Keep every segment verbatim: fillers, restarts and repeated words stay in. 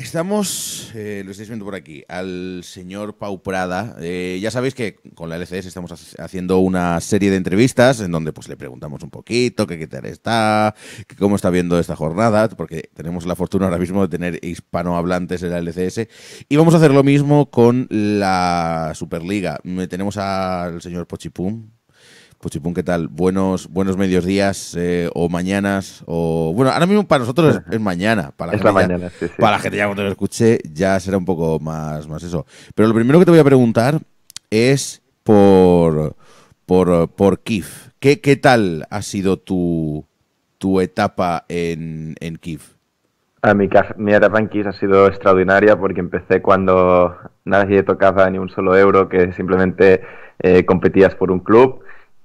Estamos, eh, lo estáis viendo por aquí, al señor Pau Prada. Eh, ya sabéis que con la L C S estamos ha- haciendo una serie de entrevistas en donde pues le preguntamos un poquito que qué tal está, que cómo está viendo esta jornada, porque tenemos la fortuna ahora mismo de tener hispanohablantes en la L C S. Y vamos a hacer lo mismo con la Superliga. Me- Tenemos al señor Pochipum. Pochipún, ¿qué tal? Buenos, buenos medios días eh, o mañanas o bueno, ahora mismo para nosotros es, es mañana, para la Es la gente ya, mañana, sí, sí. para la gente ya cuando lo escuche ya será un poco más, más eso. Pero lo primero que te voy a preguntar es por por por Kiev. ¿Qué, qué tal ha sido tu tu etapa en en Kiev? A mi, ca- mi etapa en Kiss ha sido extraordinaria porque empecé cuando nadie tocaba ni un solo euro, que simplemente eh, competías por un club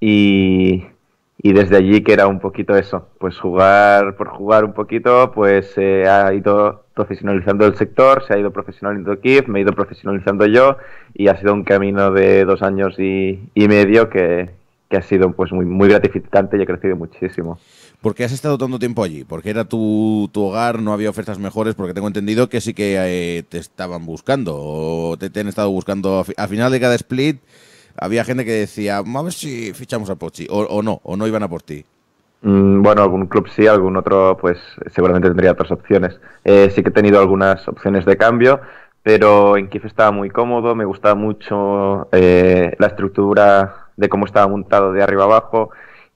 y, y desde allí que era un poquito eso, pues jugar por jugar un poquito, pues se ha ido profesionalizando el sector, se ha ido profesionalizando Kiev, me he ido profesionalizando yo y ha sido un camino de dos años y, y medio que, que ha sido pues muy, muy gratificante y he crecido muchísimo. ¿Por qué has estado tanto tiempo allí? ¿Porque era tu, tu hogar, no había ofertas mejores? Porque tengo entendido que sí que eh, te estaban buscando o te, te han estado buscando. A, fi- a final de cada split había gente que decía, a ver si fichamos a Pochi, o, o no, o no iban a por ti. Mm, Bueno, algún club sí, algún otro, pues seguramente tendría otras opciones. Eh, sí que he tenido algunas opciones de cambio, pero en Kiev estaba muy cómodo, me gustaba mucho eh, la estructura de cómo estaba montado de arriba abajo.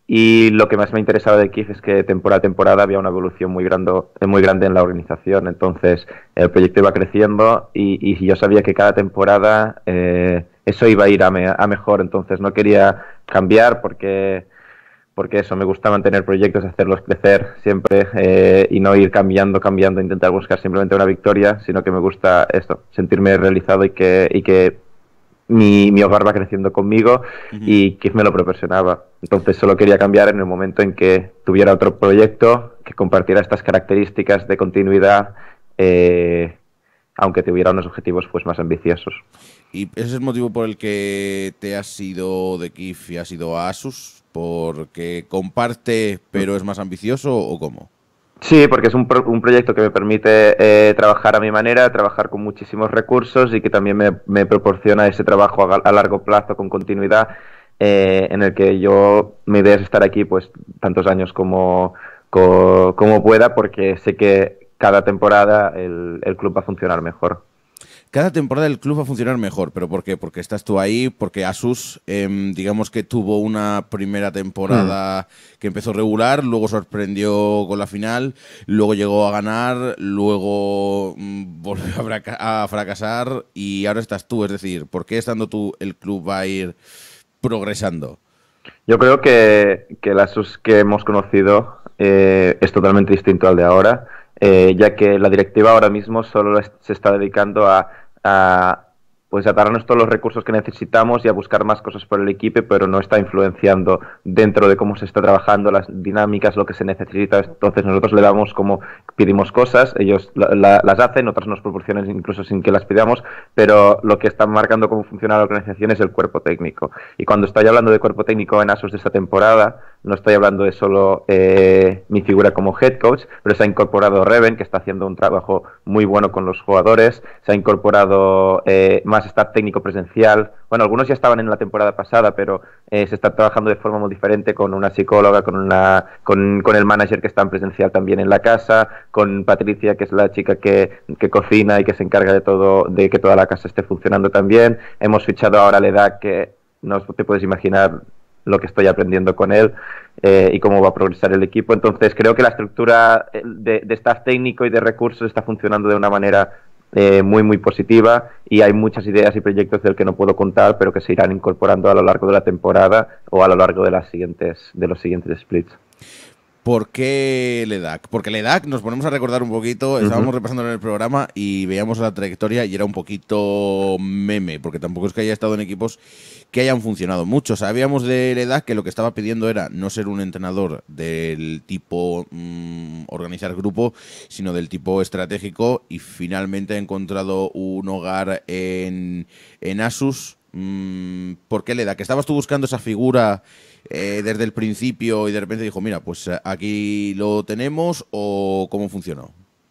Y lo que más me interesaba de Kiev es que temporada a temporada había una evolución muy grande, muy grande en la organización. Entonces, el proyecto iba creciendo y, y yo sabía que cada temporada eh, eso iba a ir a, me- a mejor. Entonces, no quería cambiar porque porque eso, me gusta mantener proyectos, hacerlos crecer siempre eh, y no ir cambiando, cambiando, intentar buscar simplemente una victoria, sino que me gusta esto, sentirme realizado y que, y que mi, mi hogar va creciendo conmigo Ujú. y Keith me lo proporcionaba. Entonces solo quería cambiar en el momento en que tuviera otro proyecto que compartiera estas características de continuidad, eh, aunque tuviera unos objetivos pues más ambiciosos. ¿Y ese es el motivo por el que te has ido de Kiev y has ido a Asus? ¿Porque comparte pero es más ambicioso o cómo? Sí, porque es un, pro- un proyecto que me permite eh, trabajar a mi manera, trabajar con muchísimos recursos y que también me, me proporciona ese trabajo a, gal- a largo plazo con continuidad eh, en el que yo mi idea es estar aquí pues tantos años como, co- como pueda porque sé que cada temporada el, el club va a funcionar mejor. Cada temporada el club va a funcionar mejor, ¿pero por qué? Porque estás tú ahí, porque Asus, em, digamos que tuvo una primera Hmm. temporada que empezó regular, luego sorprendió con la final, luego llegó a ganar, luego mm, volvió a, fraca- a fracasar y ahora estás tú. Es decir, ¿por qué estando tú el club va a ir progresando? Yo creo que, que el Asus que hemos conocido eh, es totalmente distinto al de ahora, eh, ya que la directiva ahora mismo solo es- se está dedicando a, a, pues a darnos todos los recursos que necesitamos y a buscar más cosas por el equipo, pero no está influenciando dentro de cómo se está trabajando, las dinámicas, lo que se necesita. Entonces nosotros le damos como pedimos cosas, ellos la- la- las hacen, otras nos proporcionan incluso sin que las pidamos, pero lo que está marcando cómo funciona la organización es el cuerpo técnico. Y cuando estoy hablando de cuerpo técnico en Asus de esta temporada, no estoy hablando de solo eh, mi figura como head coach, pero se ha incorporado Reven, que está haciendo un trabajo muy bueno con los jugadores, se ha incorporado eh, más staff técnico presencial. Bueno, algunos ya estaban en la temporada pasada, pero eh, se está trabajando de forma muy diferente con una psicóloga, con, una, con, con el manager que está en presencial también en la casa, con Patricia, que es la chica que, que cocina y que se encarga de todo, de que toda la casa esté funcionando también. Hemos fichado ahora a Leda, que no te puedes imaginar lo que estoy aprendiendo con él eh, y cómo va a progresar el equipo. Entonces creo que la estructura de, de staff técnico y de recursos está funcionando de una manera eh, muy muy positiva y hay muchas ideas y proyectos del que no puedo contar, pero que se irán incorporando a lo largo de la temporada o a lo largo de las siguientes de los siguientes splits. ¿Por qué el E D A C? Porque el E D A C, nos ponemos a recordar un poquito, Uh -huh. estábamos repasando en el programa y veíamos la trayectoria y era un poquito meme, porque tampoco es que haya estado en equipos que hayan funcionado mucho. Sabíamos del E D A C que lo que estaba pidiendo era no ser un entrenador del tipo mmm, organizar grupo, sino del tipo estratégico y finalmente ha encontrado un hogar en, en Asus. Mm, ¿Por qué el E D A C? ¿Estabas tú buscando esa figura eh, desde el principio y de repente dijo, mira, pues aquí lo tenemos o cómo funcionó?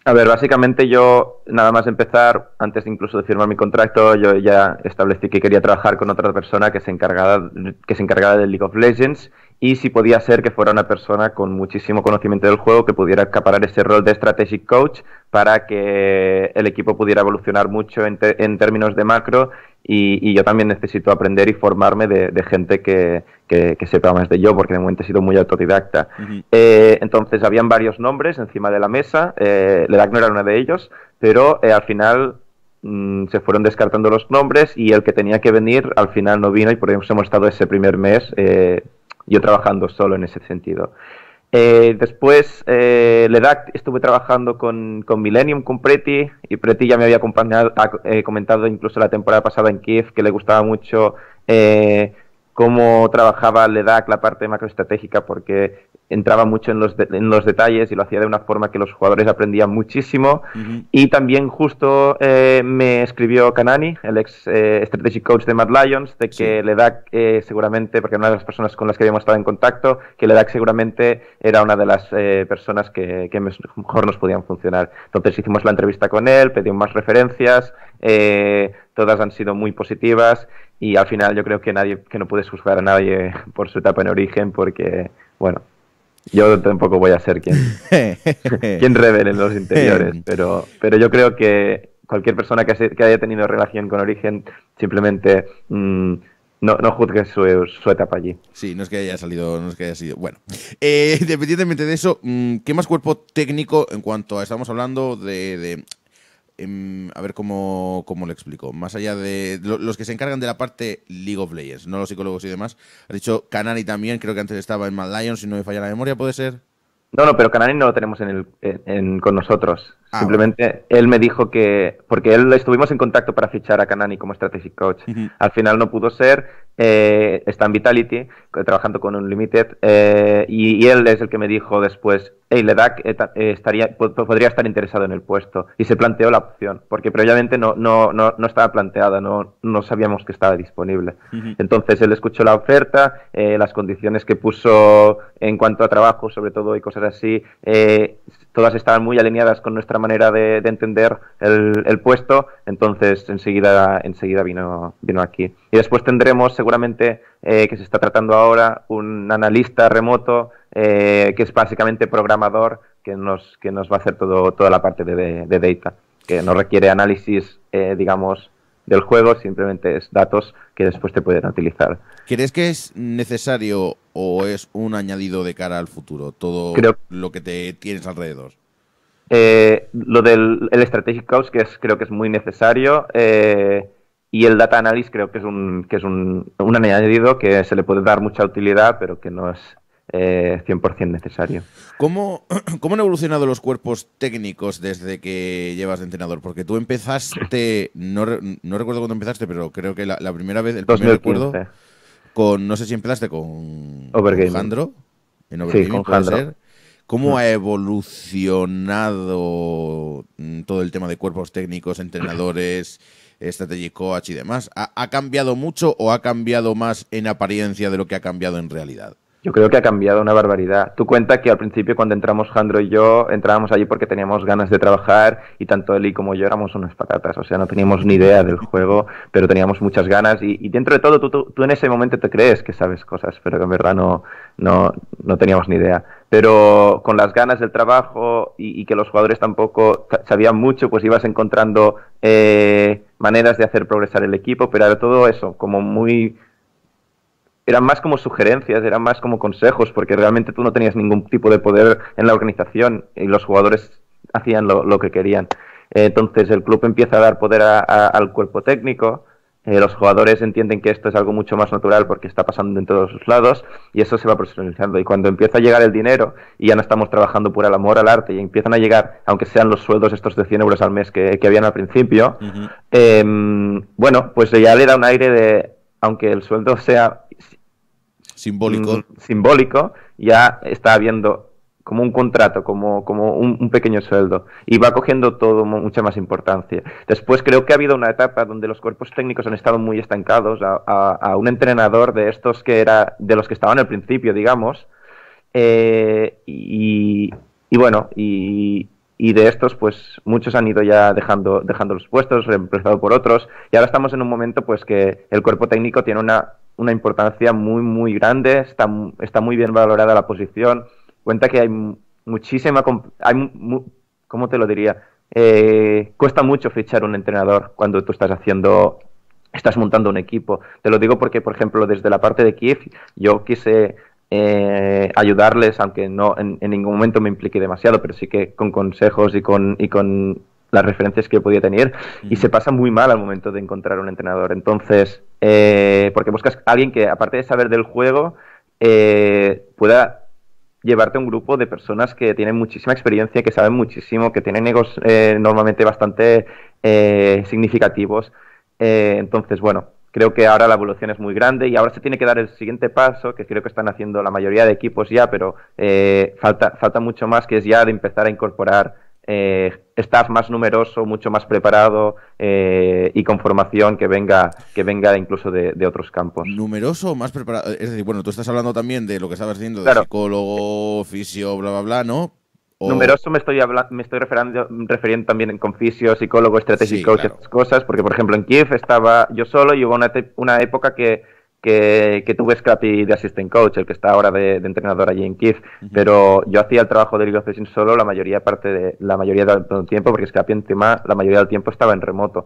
A ver, básicamente yo, nada más empezar, antes incluso de firmar mi contrato, yo ya establecí que quería trabajar con otra persona que se encargara, que se encargara del League of Legends, y si podía ser que fuera una persona con muchísimo conocimiento del juego que pudiera acaparar ese rol de strategic coach para que el equipo pudiera evolucionar mucho en, te, en términos de macro. Y, y yo también necesito aprender y formarme de, de gente que, que, que sepa más de yo, porque de momento he sido muy autodidacta. Uh-huh. eh, entonces, habían varios nombres encima de la mesa. Eh, Ledac no era uno de ellos, pero eh, al final mmm, se fueron descartando los nombres y el que tenía que venir al final no vino, y por eso hemos estado ese primer mes eh, yo trabajando solo en ese sentido. Eh, después, eh, Ledac estuve trabajando con, con Millennium, con Preti, y Preti ya me había acompañado, eh, comentado incluso la temporada pasada en Kiev que le gustaba mucho eh, cómo trabajaba Ledac la parte macroestratégica, porque entraba mucho en los, de, en los detalles y lo hacía de una forma que los jugadores aprendían muchísimo. Uh-huh. Y también justo eh, me escribió Kanani, el ex eh, strategic coach de Mad Lions, de que sí. Ledac eh, seguramente, porque era una de las personas con las que habíamos estado en contacto, que Ledac seguramente era una de las eh, personas que, que mejor nos podían funcionar. Entonces hicimos la entrevista con él, pedimos más referencias, eh, todas han sido muy positivas, y al final yo creo que nadie, que no puedes juzgar a nadie por su etapa en Origen, porque, bueno, yo tampoco voy a ser quien, quien revele en los interiores, pero, pero yo creo que cualquier persona que, se, que haya tenido relación con Origen simplemente mmm, no, no juzgue su, su etapa allí. Sí, no es que haya salido, no es que haya sido. Bueno, eh, independientemente de eso, ¿qué más cuerpo técnico en cuanto a, estamos hablando de... de eh, a ver cómo, cómo lo explico, más allá de lo, los que se encargan de la parte League of Legends, no los psicólogos y demás? Has dicho Kanani también, creo que antes estaba en Mad Lions, si no me falla la memoria, ¿puede ser? No, no, pero Kanani no lo tenemos en el, en, en, con nosotros. Ah, Simplemente bueno. Él me dijo que... Porque él estuvimos en contacto para fichar a Kanani como strategic coach. Uh-huh. Al final no pudo ser. Eh, está en Vitality, trabajando con Unlimited. Eh, y, y él es el que me dijo después, hey, Ledac eh, estaría, podría estar interesado en el puesto. Y se planteó la opción, porque previamente no, no, no, no estaba planteada, no, no sabíamos que estaba disponible. Uh-huh. Entonces él escuchó la oferta, eh, las condiciones que puso en cuanto a trabajo, sobre todo, y cosas así, eh, todas estaban muy alineadas con nuestra manera de, de entender el, el puesto. Entonces enseguida, enseguida vino, vino aquí. Y después tendremos seguramente, eh, que se está tratando ahora, un analista remoto, eh, que es básicamente programador, que nos, que nos va a hacer todo, toda la parte de, de, de data, que no requiere análisis, eh, digamos, del juego, simplemente es datos que después te pueden utilizar. ¿Crees que es necesario o es un añadido de cara al futuro todo Creo, lo que te tienes alrededor? Eh, lo del el strategic coach, que es, creo que es muy necesario, eh, y el data analysis creo que es un que es un, un añadido que se le puede dar mucha utilidad, pero que no es eh, cien por ciento necesario. ¿Cómo, ¿Cómo han evolucionado los cuerpos técnicos desde que llevas de entrenador? Porque tú empezaste, no, no recuerdo cuándo empezaste, pero creo que la, la primera vez, el primer recuerdo, con, no sé si empezaste con, con Jandro, en Overgaming, sí, con puede Jandro. ser. ¿Cómo ha evolucionado todo el tema de cuerpos técnicos, entrenadores, strategic coach y demás? ¿Ha, ¿Ha cambiado mucho o ha cambiado más en apariencia de lo que ha cambiado en realidad? Yo creo que ha cambiado una barbaridad. Tú cuenta que al principio, cuando entramos Jandro y yo, entrábamos allí porque teníamos ganas de trabajar, y tanto él y como yo éramos unas patatas. O sea, no teníamos ni idea del juego, pero teníamos muchas ganas. Y, y dentro de todo, tú, tú, tú en ese momento te crees que sabes cosas, pero en verdad no, no, no teníamos ni idea. Pero con las ganas del trabajo y, y que los jugadores tampoco sabían mucho, pues ibas encontrando eh, maneras de hacer progresar el equipo, pero era todo eso, como muy... Eran más como sugerencias, eran más como consejos, porque realmente tú no tenías ningún tipo de poder en la organización y los jugadores hacían lo, lo que querían. Entonces el club empieza a dar poder a, a, al cuerpo técnico, eh, los jugadores entienden que esto es algo mucho más natural porque está pasando en todos los lados, y eso se va profesionalizando. Y cuando empieza a llegar el dinero y ya no estamos trabajando por el amor al arte y empiezan a llegar, aunque sean los sueldos estos de cien euros al mes que, que habían al principio, uh-huh. eh, bueno, pues ya le da un aire de, aunque el sueldo sea simbólico, simbólico, ya está habiendo como un contrato, como, como un, un pequeño sueldo, y va cogiendo todo mucha más importancia. Después creo que ha habido una etapa donde los cuerpos técnicos han estado muy estancados a, a, a un entrenador de estos que era de los que estaban al principio, digamos, eh, y, y bueno, y y de estos, pues muchos han ido ya dejando, dejando los puestos, reemplazado por otros, y ahora estamos en un momento pues que el cuerpo técnico tiene una, una importancia muy, muy grande, está, está muy bien valorada la posición, cuenta que hay muchísima, hay, ¿cómo te lo diría? Eh, cuesta mucho fichar un entrenador cuando tú estás haciendo, estás montando un equipo. Te lo digo porque, por ejemplo, desde la parte de Kiev, yo quise eh, ayudarles, aunque no en, en ningún momento me impliqué demasiado, pero sí que con consejos y con, y con las referencias que yo podía tener, mm. y se pasa muy mal al momento de encontrar un entrenador. Entonces, eh, porque buscas a alguien que, aparte de saber del juego, eh, pueda llevarte a un grupo de personas que tienen muchísima experiencia, que saben muchísimo, que tienen egos eh, normalmente bastante eh, significativos. Eh, entonces, bueno, creo que ahora la evolución es muy grande y ahora se tiene que dar el siguiente paso, que creo que están haciendo la mayoría de equipos ya, pero eh, falta, falta mucho más, que es ya de empezar a incorporar eh, staff más numeroso, mucho más preparado eh, y con formación que venga, que venga incluso de, de otros campos. ¿Numeroso o más preparado? Es decir, bueno, tú estás hablando también de lo que estabas diciendo, de claro. psicólogo, fisio, bla, bla, bla, ¿no? O... Numeroso me estoy hablando, me estoy refiriendo, refiriendo también con fisio, psicólogo, strategic sí, coach, claro. estas cosas, porque por ejemplo en Kiev estaba yo solo y hubo una, una época que, que, que tuve Scrappy de assistant coach, el que está ahora de, de entrenador allí en Kiev, uh-huh. pero yo hacía el trabajo de League of Legends solo la mayoría parte de la mayoría del tiempo, porque Scrappy encima la mayoría del tiempo estaba en remoto.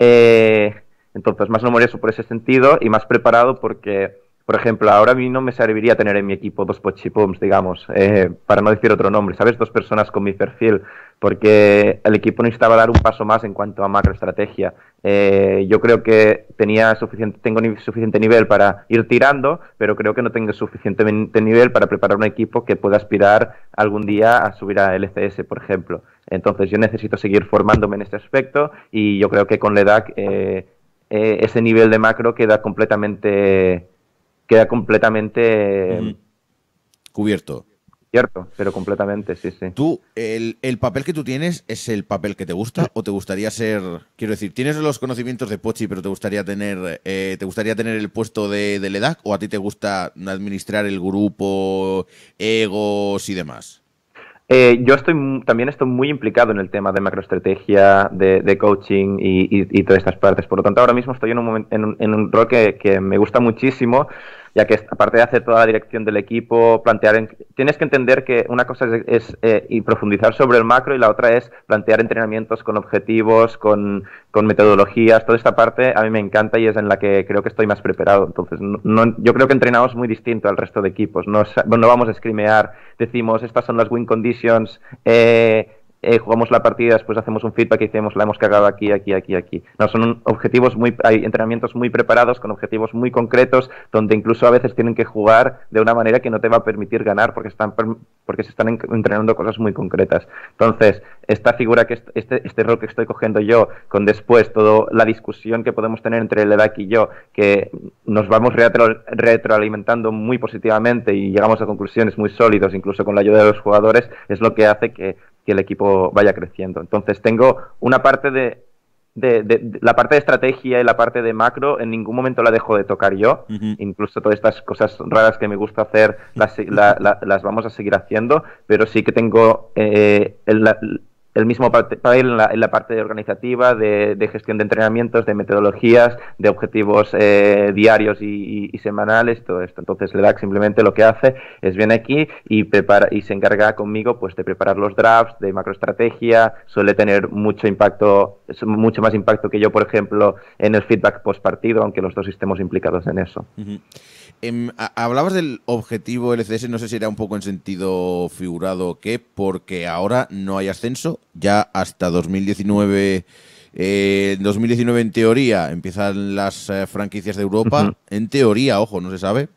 Eh, entonces más numeroso por ese sentido y más preparado porque, por ejemplo, ahora a mí no me serviría tener en mi equipo dos pochipums, digamos, eh, para no decir otro nombre, ¿sabes? Dos personas con mi perfil, porque el equipo necesitaba dar un paso más en cuanto a macroestrategia. Eh, yo creo que tenía suficiente, tengo ni, suficiente nivel para ir tirando, pero creo que no tengo suficiente nivel para preparar un equipo que pueda aspirar algún día a subir a L C S, por ejemplo. Entonces yo necesito seguir formándome en este aspecto y yo creo que con L E D A C eh, eh, ese nivel de macro queda completamente... queda completamente mm. cubierto. Cierto, pero completamente, sí, sí. ¿Tú, el, el papel que tú tienes, es el papel que te gusta o te gustaría ser, quiero decir, tienes los conocimientos de Pochi, pero te gustaría tener eh, te gustaría tener el puesto de, de L E D A C o a ti te gusta administrar el grupo, egos y demás? Eh, yo estoy también estoy muy implicado en el tema de macroestrategia, de, de coaching y, y, y todas estas partes. Por lo tanto, ahora mismo estoy en un, momento, en un, en un rol que, que me gusta muchísimo, ya que aparte de hacer toda la dirección del equipo, plantear... En, tienes que entender que una cosa es, es eh, y profundizar sobre el macro y la otra es plantear entrenamientos con objetivos, con, con metodologías. Toda esta parte a mí me encanta y es en la que creo que estoy más preparado. Entonces, no, no, yo creo que entrenamos muy distinto al resto de equipos. No, no vamos a scrimear, decimos, estas son las win conditions, eh, eh, jugamos la partida, después hacemos un feedback y decimos, la hemos cagado aquí, aquí, aquí, aquí. No, son objetivos muy, hay entrenamientos muy preparados, con objetivos muy concretos, donde incluso a veces tienen que jugar de una manera que no te va a permitir ganar porque están porque se están entrenando cosas muy concretas. Entonces, esta figura, que este, este rol que estoy cogiendo yo, con después toda la discusión que podemos tener entre el L E D A C y yo, que nos vamos retro, retroalimentando muy positivamente y llegamos a conclusiones muy sólidas, incluso con la ayuda de los jugadores, es lo que hace que que el equipo vaya creciendo. Entonces tengo una parte de, de, de, de la parte de estrategia y la parte de macro, en ningún momento la dejo de tocar yo. Uh-huh. Incluso todas estas cosas raras que me gusta hacer las, la, la, las vamos a seguir haciendo, pero sí que tengo eh, el, la, el mismo papel en la, en la parte organizativa, de, de gestión de entrenamientos, de metodologías, de objetivos eh, diarios y, y, y semanales, todo esto. Entonces L E D A C simplemente lo que hace es viene aquí y prepara y se encarga conmigo pues de preparar los drafts, de macroestrategia, suele tener mucho impacto, mucho más impacto que yo, por ejemplo, en el feedback post partido, aunque los dos estemos implicados en eso. Uh-huh. Eh, hablabas del objetivo L C S, no sé si era un poco en sentido figurado o qué, porque ahora no hay ascenso, ya hasta dos mil diecinueve, eh, dos mil diecinueve en teoría empiezan las eh, franquicias de Europa, uh-huh. En teoría, ojo, no se sabe.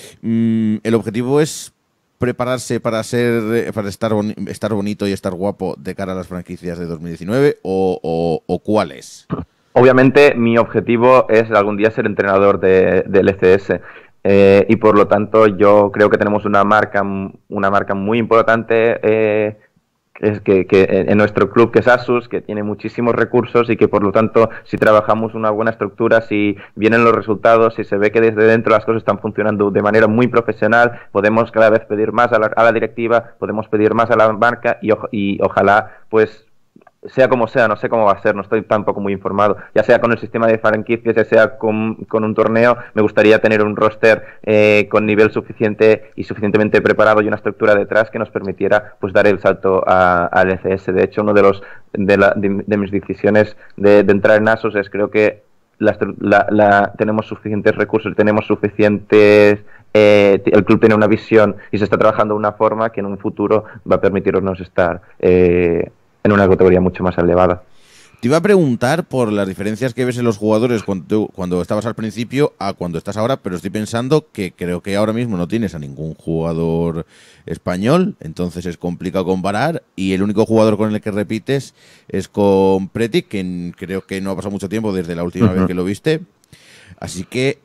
Mm, el objetivo es prepararse para ser para estar, boni estar bonito y estar guapo de cara a las franquicias de dos mil diecinueve o, o, o ¿cuál es? Obviamente mi objetivo es algún día ser entrenador de, de L C S. Eh, y por lo tanto yo creo que tenemos una marca una marca muy importante eh, es que, que en nuestro club, que es Asus, que tiene muchísimos recursos y que por lo tanto si trabajamos una buena estructura, si vienen los resultados, si se ve que desde dentro las cosas están funcionando de manera muy profesional, podemos cada vez pedir más a la, a la directiva, podemos pedir más a la marca y, y ojalá pues sea como sea, no sé cómo va a ser, no estoy tampoco muy informado, ya sea con el sistema de franquicias, ya sea con, con un torneo, me gustaría tener un roster eh, con nivel suficiente y suficientemente preparado y una estructura detrás que nos permitiera pues dar el salto al L C S. De hecho, uno de los de, la, de, de mis decisiones de, de entrar en Asus es creo que la, la, la, tenemos suficientes recursos, tenemos suficientes Eh, el club tiene una visión y se está trabajando de una forma que en un futuro va a permitirnos estar eh, en una categoría mucho más elevada. Te iba a preguntar por las diferencias que ves en los jugadores cuando, cuando estabas al principio a cuando estás ahora, pero estoy pensando que creo que ahora mismo no tienes a ningún jugador español, entonces es complicado comparar, y el único jugador con el que repites es con Preti, que creo que no ha pasado mucho tiempo desde la última uh-huh. vez que lo viste. Así que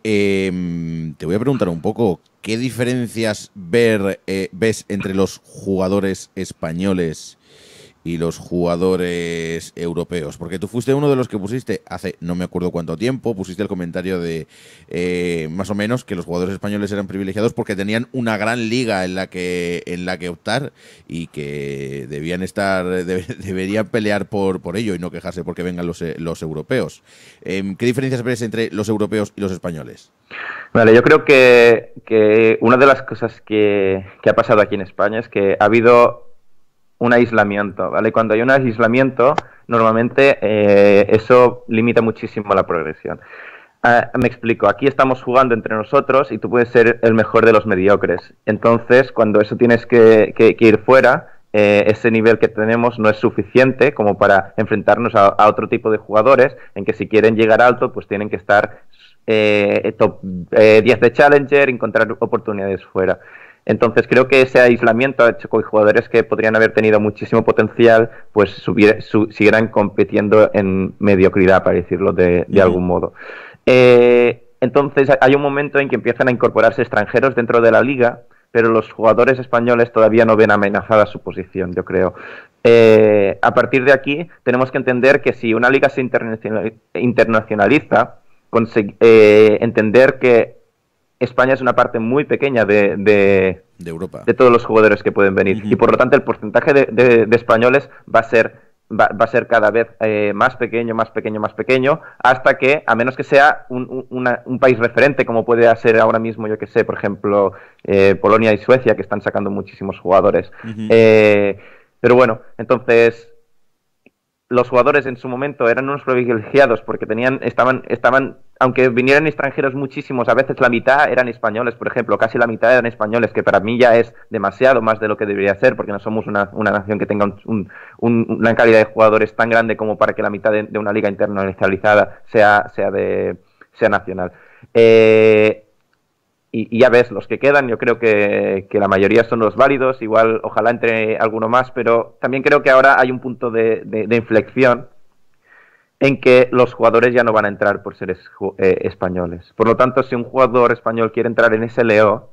eh, te voy a preguntar un poco, ¿qué diferencias ver, eh, ves entre los jugadores españoles y los jugadores europeos? Porque tú fuiste uno de los que pusiste hace no me acuerdo cuánto tiempo, pusiste el comentario de eh, más o menos que los jugadores españoles eran privilegiados porque tenían una gran liga en la que en la que optar y que debían estar de, deberían pelear por, por ello y no quejarse porque vengan los, los europeos. Eh, ¿Qué diferencias ves entre los europeos y los españoles? Vale, yo creo que, que una de las cosas que, que ha pasado aquí en España es que ha habido un aislamiento, ¿vale? Cuando hay un aislamiento, normalmente eh, eso limita muchísimo la progresión. Uh, me explico, aquí estamos jugando entre nosotros y tú puedes ser el mejor de los mediocres. Entonces, cuando eso tienes que, que, que ir fuera, eh, ese nivel que tenemos no es suficiente como para enfrentarnos a, a otro tipo de jugadores, en que si quieren llegar alto, pues tienen que estar eh, top eh, diez de Challenger, encontrar oportunidades fuera. Entonces creo que ese aislamiento ha hecho que jugadores que podrían haber tenido muchísimo potencial pues subiera, su, siguieran compitiendo en mediocridad, para decirlo de, de uh-huh. algún modo. Eh, entonces hay un momento en que empiezan a incorporarse extranjeros dentro de la liga, pero los jugadores españoles todavía no ven amenazada su posición, yo creo. Eh, a partir de aquí tenemos que entender que si una liga se internacional, internacionaliza, conseg- eh, entender que España es una parte muy pequeña de, de, de Europa, de todos los jugadores que pueden venir uh-huh. y por lo tanto el porcentaje de, de, de españoles va a ser va, va a ser cada vez eh, más pequeño, más pequeño, más pequeño, hasta que, a menos que sea un, un, una, un país referente como puede ser ahora mismo, yo que sé, por ejemplo, eh, Polonia y Suecia, que están sacando muchísimos jugadores. Uh-huh. Eh, pero bueno, entonces los jugadores en su momento eran unos privilegiados porque tenían, estaban, estaban, aunque vinieran extranjeros muchísimos, a veces la mitad eran españoles, por ejemplo, casi la mitad eran españoles, que para mí ya es demasiado más de lo que debería ser, porque no somos una, una nación que tenga un, un, una calidad de jugadores tan grande como para que la mitad de, de una liga internacionalizada sea, sea, de, sea nacional. Eh, Y, y ya ves, los que quedan, yo creo que, que la mayoría son los válidos, igual ojalá entre alguno más, pero también creo que ahora hay un punto de, de, de inflexión en que los jugadores ya no van a entrar por ser es, eh, españoles. Por lo tanto, si un jugador español quiere entrar en S L O,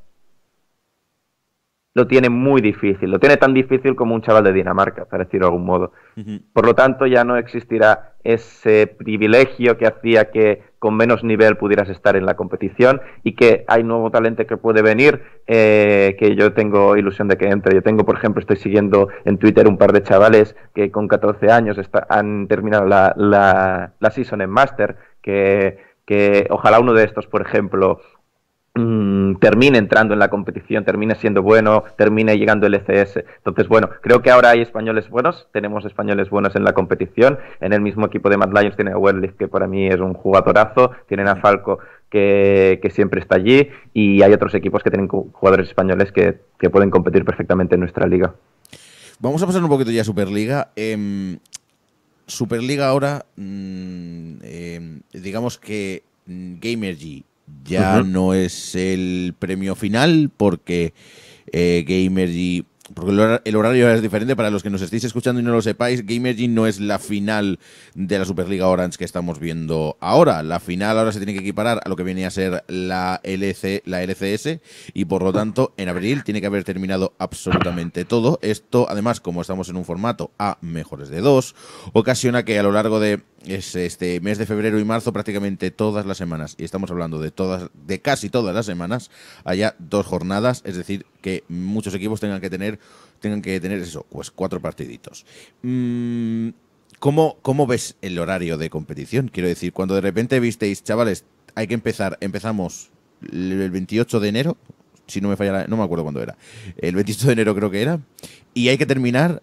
lo tiene muy difícil, lo tiene tan difícil como un chaval de Dinamarca, para decirlo de algún modo. Uh-huh. Por lo tanto, ya no existirá ese privilegio que hacía que con menos nivel pudieras estar en la competición y que hay nuevo talento que puede venir, eh, que yo tengo ilusión de que entre. Yo tengo, por ejemplo, estoy siguiendo en Twitter un par de chavales que con catorce años está, han terminado la, la, la season en Master, que, que ojalá uno de estos, por ejemplo, termine entrando en la competición, termine siendo bueno, termine llegando el L C S. Entonces, bueno, creo que ahora hay españoles buenos, tenemos españoles buenos en la competición. En el mismo equipo de Mad Lions tiene a Werlich, que para mí es un jugadorazo, tienen a Falco, que, que siempre está allí, y hay otros equipos que tienen jugadores españoles que, que pueden competir perfectamente en nuestra liga. Vamos a pasar un poquito ya a Superliga. Eh, Superliga ahora, mmm, eh, digamos que Gamergy ya uh-huh. no es el premio final porque eh, Gamergy porque el, hor el horario es diferente. Para los que nos estéis escuchando y no lo sepáis, Gamergy no es la final de la Superliga Orange que estamos viendo ahora. La final ahora se tiene que equiparar a lo que venía a ser la L C, la L C S, y por lo tanto en abril tiene que haber terminado absolutamente todo. Esto, además, como estamos en un formato a mejores de dos, ocasiona que a lo largo de este mes de febrero y marzo, prácticamente todas las semanas, y estamos hablando de todas, de casi todas las semanas, haya dos jornadas, es decir, que muchos equipos tengan que tener, tengan que tener eso, pues cuatro partiditos. Mm, ¿cómo, ¿Cómo ves el horario de competición? Quiero decir, cuando de repente visteis, chavales, hay que empezar, empezamos el veintiocho de enero, si no me falla, la, no me acuerdo cuándo era, el veintiocho de enero creo que era, y hay que terminar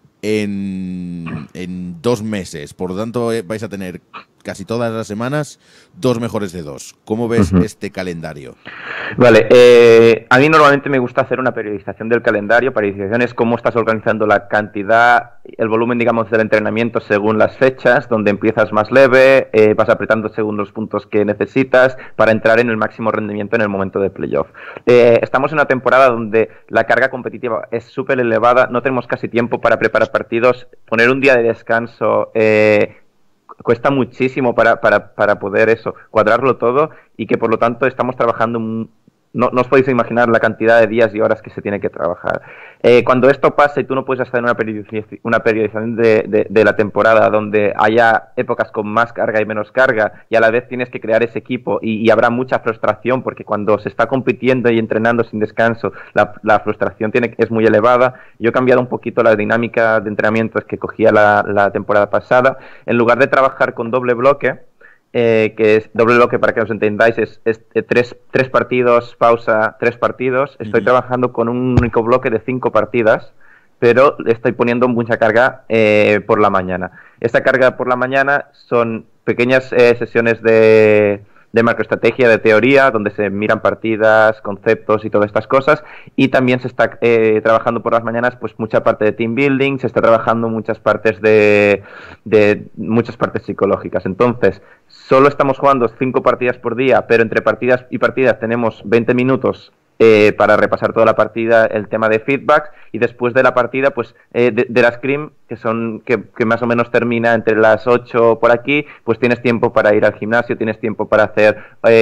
en, en dos meses. Por lo tanto, eh, vais a tener casi todas las semanas dos mejores de dos. ¿Cómo ves uh-huh. este calendario? Vale, eh, a mí normalmente me gusta hacer una periodización del calendario. Periodización es cómo estás organizando la cantidad, el volumen, digamos, del entrenamiento según las fechas, donde empiezas más leve, eh, vas apretando según los puntos que necesitas para entrar en el máximo rendimiento en el momento de playoff. Eh, estamos en una temporada donde la carga competitiva es súper elevada, no tenemos casi tiempo para preparar partidos, poner un día de descanso eh, cuesta muchísimo para, para, para poder eso, cuadrarlo todo, y que por lo tanto estamos trabajando, no, no os podéis imaginar la cantidad de días y horas que se tiene que trabajar. Eh, cuando esto pasa y tú no puedes hacer una periodización, una periodización de, de, de la temporada donde haya épocas con más carga y menos carga, y a la vez tienes que crear ese equipo, y, y habrá mucha frustración, porque cuando se está compitiendo y entrenando sin descanso, la, la frustración tiene, es muy elevada. Yo he cambiado un poquito la dinámica de entrenamientos que cogía la, la temporada pasada. En lugar de trabajar con doble bloque, Eh, que es doble bloque, para que os entendáis, es, es eh, tres, tres partidos, pausa, tres partidos. Estoy uh-huh. trabajando con un único bloque de cinco partidas, pero estoy poniendo mucha carga eh, por la mañana. Esta carga por la mañana son pequeñas eh, sesiones de, de macroestrategia, de teoría, donde se miran partidas, conceptos y todas estas cosas, y también se está eh, trabajando por las mañanas pues mucha parte de team building, se está trabajando muchas partes de, de muchas partes psicológicas. Entonces, solo estamos jugando cinco partidas por día, pero entre partidas y partidas tenemos veinte minutos eh, para repasar toda la partida, el tema de feedback, y después de la partida, pues eh, de, de la scrim, que son que, que más o menos termina entre las ocho por aquí, pues tienes tiempo para ir al gimnasio, tienes tiempo para hacer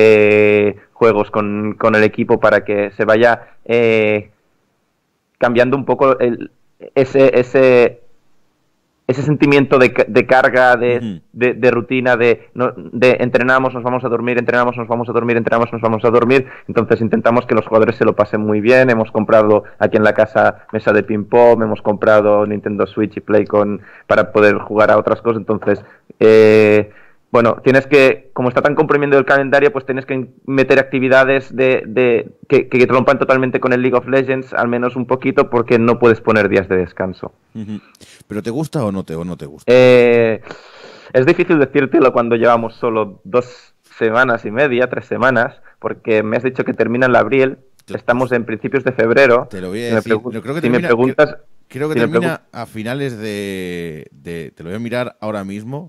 eh, juegos con, con el equipo, para que se vaya eh, cambiando un poco el, ese... ese ese sentimiento de, de carga, de, uh-huh. de, de rutina, de, no, de entrenamos, nos vamos a dormir, entrenamos, nos vamos a dormir, entrenamos, nos vamos a dormir. Entonces intentamos que los jugadores se lo pasen muy bien. Hemos comprado aquí en la casa mesa de ping-pong, hemos comprado Nintendo Switch y Play con, para poder jugar a otras cosas. Entonces, eh, bueno, tienes que, como está tan comprimiendo el calendario, pues tienes que meter actividades de, de que, que rompan totalmente con el League of Legends, al menos un poquito, porque no puedes poner días de descanso. Uh-huh. ¿Pero te gusta o no te, o no te gusta? Eh, es difícil decírtelo cuando llevamos solo dos semanas y media, tres semanas, porque me has dicho que termina en abril, estamos en principios de febrero. Te lo voy a decir. Si me, Yo creo que si termina, me preguntas... Creo, creo que si termina a finales de, de... Te lo voy a mirar ahora mismo,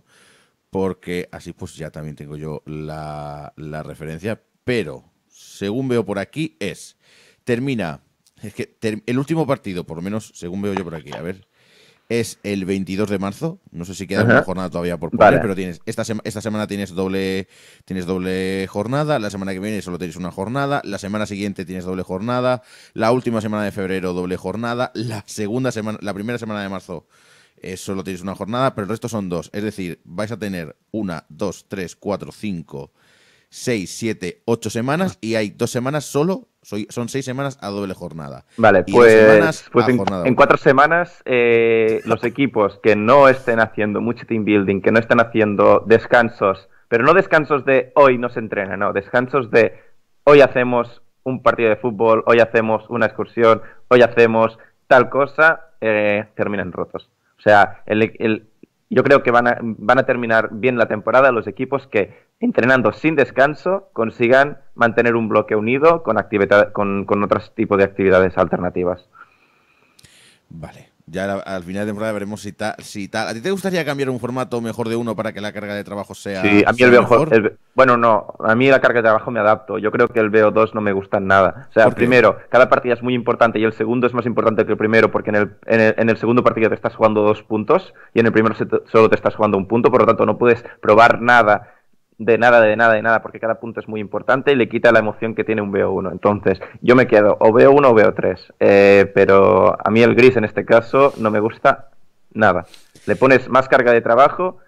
porque así pues ya también tengo yo la, la referencia, pero según veo por aquí es, termina, es que ter, el último partido, por lo menos según veo yo por aquí, a ver, es el veintidós de marzo, no sé si queda uh-huh. una jornada todavía por poner, vale. pero tienes esta, sema, esta semana tienes doble, tienes doble jornada, la semana que viene solo tienes una jornada, la semana siguiente tienes doble jornada, la última semana de febrero doble jornada, la segunda semana, la primera semana de marzo Eh, solo tienes una jornada, pero el resto son dos. Es decir, vais a tener una, dos, tres, cuatro, cinco, seis, siete, ocho semanas, y hay dos semanas solo, soy, son seis semanas a doble jornada. Vale, y pues, pues en, en cuatro semanas eh, los equipos que no estén haciendo mucho team building, que no estén haciendo descansos, pero no descansos de hoy no se entrena, no, descansos de hoy hacemos un partido de fútbol, hoy hacemos una excursión, hoy hacemos tal cosa, eh, terminan rotos. O sea, el, el, yo creo que van a, van a terminar bien la temporada los equipos que, entrenando sin descanso, consigan mantener un bloque unido con, actividad, con, con otros tipos de actividades alternativas. Vale. Ya al, al final de temporada veremos si tal, si tal. ¿A ti te gustaría cambiar un formato mejor de uno para que la carga de trabajo sea, Sí, a mí sea el B O, mejor? el, bueno, no, a mí la carga de trabajo me adapto. Yo creo que el B O dos no me gusta nada. O sea, ¿Por qué? primero, cada partida es muy importante y el segundo es más importante que el primero porque en el, en el, en el segundo partido te estás jugando dos puntos y en el primero se te, solo te estás jugando un punto, por lo tanto no puedes probar nada, de nada, de nada, de nada, porque cada punto es muy importante y le quita la emoción que tiene un B O uno. Entonces, yo me quedo o B O uno o B O tres, eh, pero a mí el gris en este caso no me gusta nada. Le pones más carga de trabajo,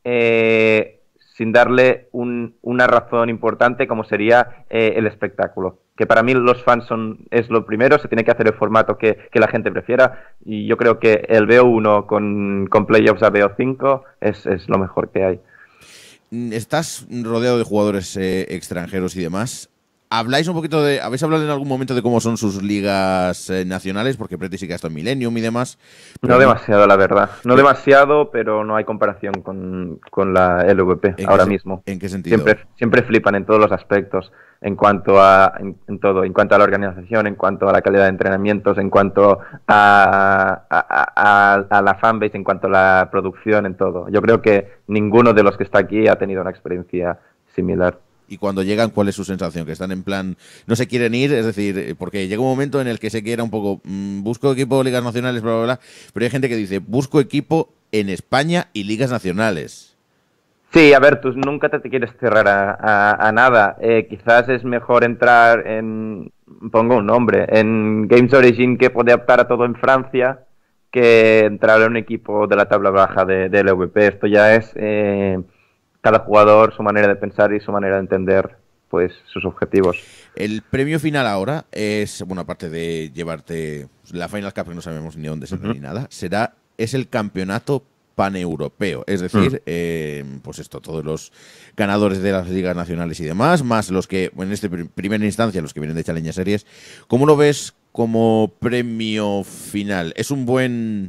eh, sin darle un, una razón importante como sería eh, el espectáculo. Que para mí los fans son es lo primero, se tiene que hacer el formato que, que la gente prefiera y yo creo que el B O uno con, con playoffs a B O cinco es, es lo mejor que hay. Estás rodeado de jugadores eh, extranjeros y demás. ¿Habláis un poquito de... ¿Habéis hablado en algún momento de cómo son sus ligas eh, nacionales? Porque Preti sí que ha estado en Millennium y demás. No No, demasiado, la verdad. No pero, demasiado, pero no hay comparación con, con la L V P ¿en qué, ahora se, mismo. ¿En qué sentido? Siempre, siempre flipan en todos los aspectos, en cuanto a en, en todo, en cuanto a la organización, en cuanto a la calidad de entrenamientos, en cuanto a, a, a, a la fanbase, en cuanto a la producción, en todo. Yo creo que ninguno de los que está aquí ha tenido una experiencia similar. Y cuando llegan, ¿cuál es su sensación? Que están en plan, no se quieren ir, es decir, porque llega un momento en el que se quiera un poco, mmm, busco equipo, ligas nacionales, bla, bla, bla, pero hay gente que dice, busco equipo en España y ligas nacionales. Sí, a ver, tú nunca te, te quieres cerrar a, a, a nada. Eh, quizás es mejor entrar en, pongo un nombre, en Games Origin que puede optar a todo en Francia que entrar en un equipo de la tabla baja de, de L V P. Esto ya es... Eh, cada jugador, su manera de pensar y su manera de entender pues sus objetivos. El premio final ahora es, bueno, aparte de llevarte la Final Cup, que no sabemos ni dónde será uh-huh. ni nada, será, es el campeonato paneuropeo. Es decir, uh-huh. eh, pues esto, todos los ganadores de las ligas nacionales y demás, más los que, en esta primera instancia, los que vienen de Challenge Series. ¿Cómo lo ves como premio final? ¿Es un buen